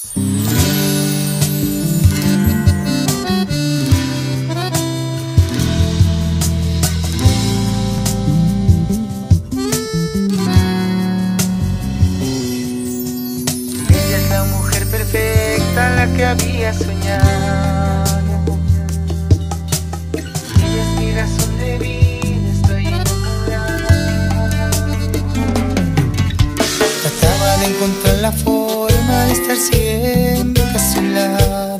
Ella es la mujer perfecta, la que había soñado. Ella es mi razón de vida, estoy enamorado. Trataba de encontrar la forma de estar siempre a su lado.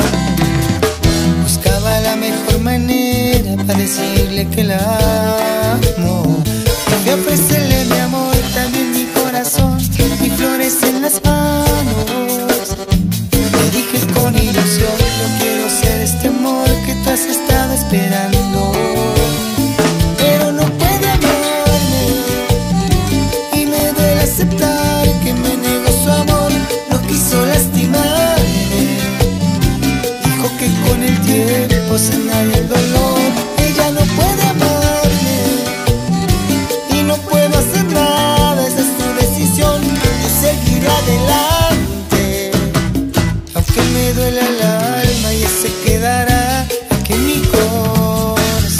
Buscaba la mejor manera para decirle que la amo. Fui a ofrecerle mi amor, también mi corazón y flores en las manos. Le dije con ilusión, yo quiero ser este amor que tú has estado esperando. Pero no puede amarme y me duele aceptar que me negó su amor. No quiso lastimarme, dijo que con el tiempo sanaría el dolor. Ella no puede amarme y no puedo hacer nada, esa es su decisión. Yo seguiré adelante, aunque me duele el alma, y se quedará aquí en mi corazón.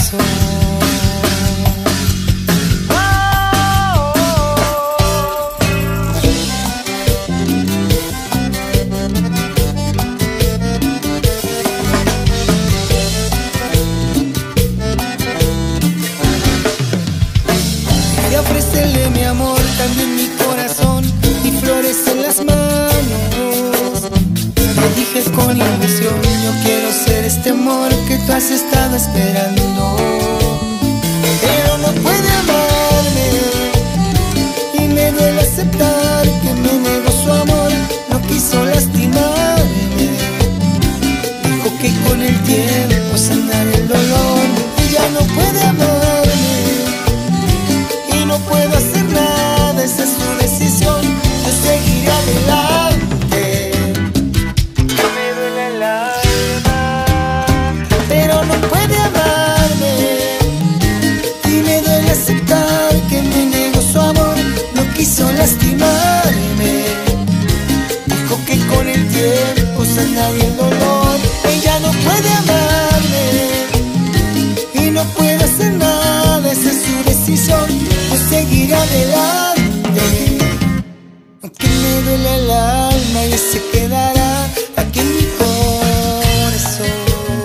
Quería ofrecerle mi amor, también mi corazón y flores en las manos. Le dije con ilusión, yo quiero ser este amor que tú has estado esperando. Pero no puede amarme y me duele aceptar que me negó su amor. No quiso lastimarme, dijo que con el tiempo sanaría el dolor. Ella no puede amarme y no puedo hacer nada, esa es su decisión. Yo seguiré adelante, me duele el alma, pero no puede amarme y me duele aceptar que me negó su amor. No quiso lastimarme, dijo que con el tiempo sanaría el dolor. Ella no puede amarme y no puede hacer nada, esa es su decisión. Yo seguiré adelante, aunque me duele el alma, y se quedará aquí en mi corazón.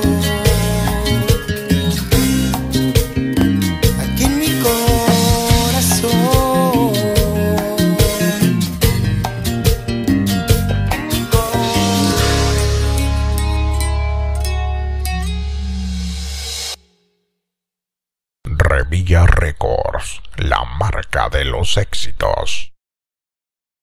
Aquí en mi corazón. En mi corazón. Revilla Records, la marca de los éxitos.